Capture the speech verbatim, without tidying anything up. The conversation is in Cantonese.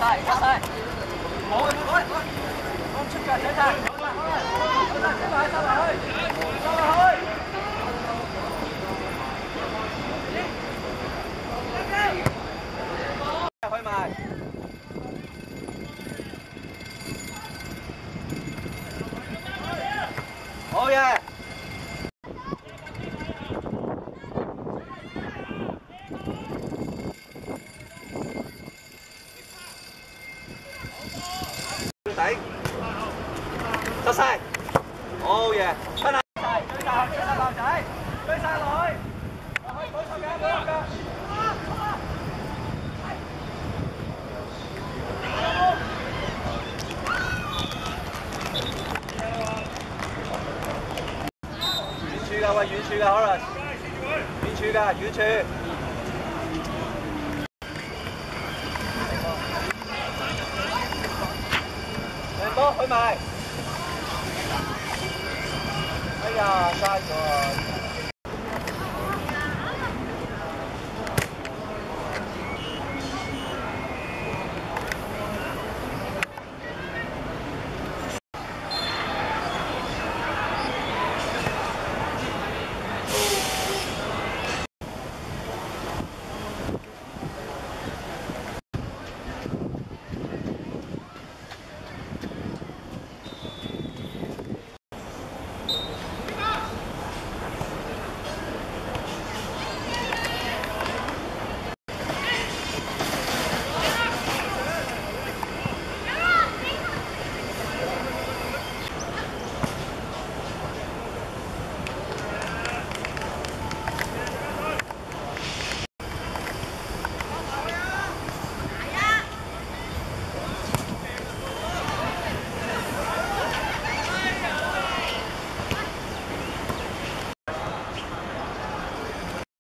晒，加晒。冇嘅，冇嘅，放出腳，仔仔。好啦，好啦，好啦，收埋，收埋去，收埋去。 開埋，好嘢！底，執晒，好嘢！分下，追晒，追晒男仔，追晒落去，落去，冇錯嘅，冇錯嘅。 遠處㗎喂，遠處㗎可能，遠處㗎，遠處。兩波去埋。哎呀，嘥咗。